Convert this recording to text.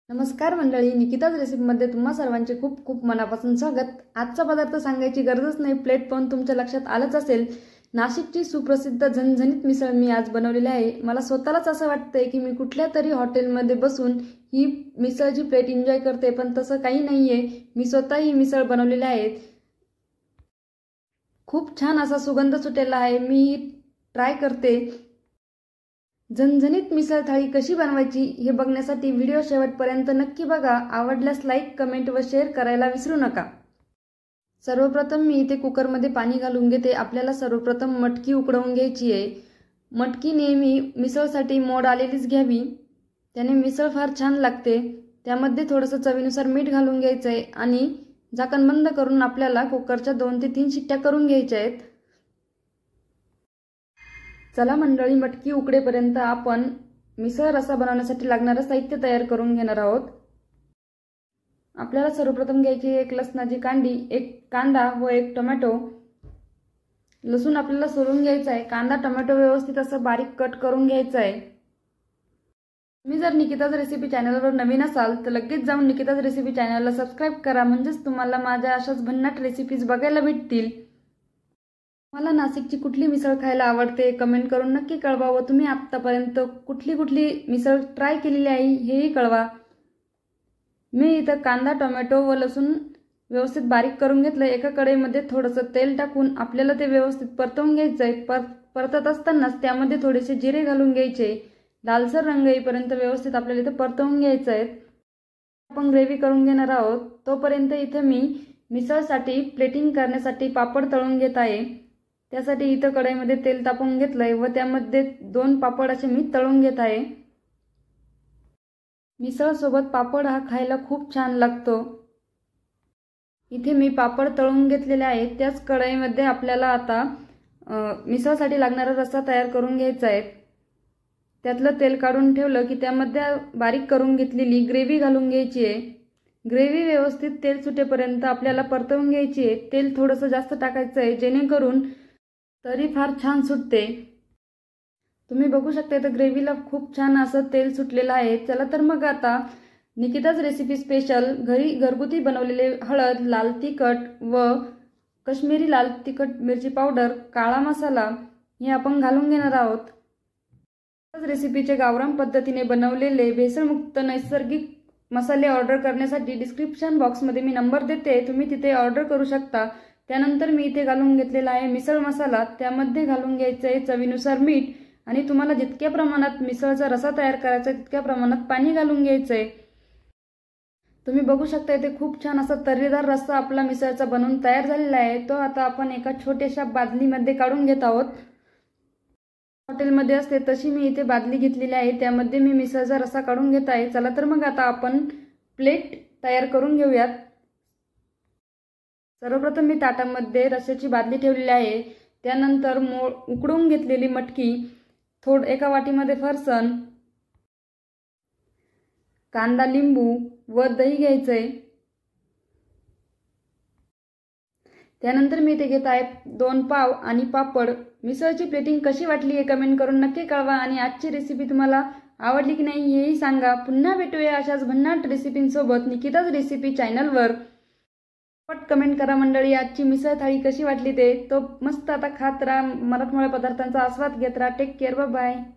नमस्कार मंडळी, निकिताज रेसिपीमध्ये तुम्हा सर्वांचे खूप खूप मनापासून स्वागत। आजचा पदार्थ सांगायची गरजच नाही, प्लेट पाहून तुमच्या लक्षात आलंच असेल। नाशिकची सुप्रसिद्ध झणझणीत मिसळ मी आज बनवलेली आहे। मला स्वतःलाच असं वाटतंय की मी कुठल्या तरी हॉटेलमध्ये बसून ही मिसळची प्लेट एन्जॉय करते, पण तसं काही नाहीये। मी स्वतः ही मिसळ बनवलेली आहे। खूप छान असा सुगंध सुटलेला आहे। मी ट्राय करते। झणझणीत मिसळ थाळी कशी बनवायची हे बघण्यासाठी व्हिडिओ शेवटपर्यंत नक्की बघा। आवडल्यास लाईक, कमेंट व शेअर करायला विसरू नका। सर्वप्रथम मी इथे कुकरमध्ये पाणी घालून घेते। आपल्याला सर्वप्रथम मटकी उकडवून घ्यायची आहे। मटकी नेहमी मिसळसाठी मोड आलेलीच घ्यावी, त्याने मिसळ फार छान लागते। त्यामध्ये थोडंसं चवीनुसार मीठ घालून घ्यायचं आहे आणि झाकण बंद करून आपल्याला कुकरच्या 2 ते 3 शिट्ट्या करून घ्यायच्या आहेत। चला मंडळी, मटकी उकडेपर्यंत आपण मिसळ रसा बनवण्यासाठी लागणारे साहित्य तयार करून घेणार आहोत। आपल्याला सर्वप्रथम घ्यायची एक लसणाची कांडी, एक कांदा व एक टोमॅटो। लसूण आपल्याला सोलून घ्यायचा आहे। कांदा टोमॅटो व्यवस्थित असं बारीक कट करून घ्यायचा आहे। तुम्ही जर निकिताज रेसिपी चॅनलवर नवीन असाल तर लगेच जाऊन निकिताज रेसिपी चॅनलला सबस्क्राइब करा, म्हणजेच तुम्हाला माझ्या अशाच भन्नाट रेसिपीज बघायला भेटतील। मला नाशिकची कुठली मिसळ खायला आवडते कमेंट करून नक्की कळवा व तुम्ही आतापर्यंत कुठली मिसळ ट्राय केलेली आहे हेही कळवा। मी इथं कांदा टोमॅटो व लसूण व्यवस्थित बारीक करून घेतलं। एका कढईमध्ये थोडंसं तेल टाकून आपल्याला ते व्यवस्थित परतवून घ्यायचं आहे। परतत असतानाच त्यामध्ये थोडेसे जिरे घालून घ्यायचे। लालसर रंग येईपर्यंत व्यवस्थित आपल्याला इथं परतवून घ्यायचं आहे। आपण ग्रेव्ही करून घेणार आहोत। तोपर्यंत इथं मी मिसळसाठी प्लेटिंग करण्यासाठी पापड तळून घेत आहे। त्यासाठी इथं कढईमध्ये तेल तापवून घेतलंय व त्यामध्ये 2 पापड असे मी तळून घेत आहे। मिसळ सोबत पापड हा खायला खूप छान लागतो। इथे मी पापड तळून घेतलेले आहे। त्याच कढईमध्ये आपल्याला आता मिसळसाठी लागणारा रस्सा तयार करून घ्यायचा आहे। त्यातलं तेल काढून ठेवलं की त्यामध्ये बारीक करून घेतलेली ग्रेव्ही घालून घ्यायची आहे। ग्रेव्ही व्यवस्थित तेल सुटेपर्यंत आपल्याला परतवून घ्यायची आहे। तेल थोडंसं जास्त टाकायचं आहे जेणेकरून तरी फार छान सुटते। तुम्ही बघू शकता तर ग्रेव्हीला खूप छान असं तेल सुटलेलं आहे। चला तर मग आता निकिताज रेसिपी स्पेशल घरगुती बनवलेले हळद, लाल तिखट व काश्मीरी लाल तिखट मिरची पावडर, काळा मसाला हे आपण घालून घेणार आहोत। निकिताज रेसिपीचे गावरान पद्धतीने बनवलेले भेसळमुक्त नैसर्गिक मसाले ऑर्डर करण्यासाठी डिस्क्रिप्शन बॉक्समध्ये मी नंबर देते, तुम्ही तिथे ऑर्डर करू शकता। त्यानंतर मी इथे घालून घेतलेला आहे मिसळ मसाला। त्यामध्ये घालून घ्यायचं आहे चवीनुसार मीठ आणि तुम्हाला जितक्या प्रमाणात मिसळचा रसा तयार करायचा आहे तितक्या प्रमाणात पाणी घालून घ्यायचं आहे। तुम्ही बघू शकता इथे खूप छान असा तर्रीदार रस्सा आपला मिसळचा बनवून तयार झालेला आहे। तो आता आपण एका छोट्याशा बादलीमध्ये काढून घेत आहोत। हॉटेलमध्ये असते तशी मी इथे बादली घेतलेली आहे, त्यामध्ये मी मिसळचा रस्सा काढून घेत आहे। चला तर मग आता आपण प्लेट तयार करून घेऊयात। सर्वप्रथम मी ताटामध्ये रस्स्याची बादली ठेवलेली आहे। त्यानंतर उकडून घेतलेली मटकी, एका वाटीमध्ये फरसाण, कांदा, लिंबू व दही घ्यायचंय। त्यानंतर मी इथे घेत आहे 2 पाव आणि पापड। मिसळची प्लेटिंग कशी वाटली हे कमेंट करून नक्की कळवा आणि आजची रेसिपी तुम्हाला आवडली की नाही हेही सांगा। पुन्हा भेटूया अशाच भन्नाट रेसिपींसोबत निकिताज रेसिपी चॅनलवर। पट कमेंट करा मंडळी, आजची मिसळ थाळी कशी वाटली ते। तो मस्त आता खात राहा, मराठमोळ्या पदार्थांचा आस्वाद घेत राहा। Take care, bye bye.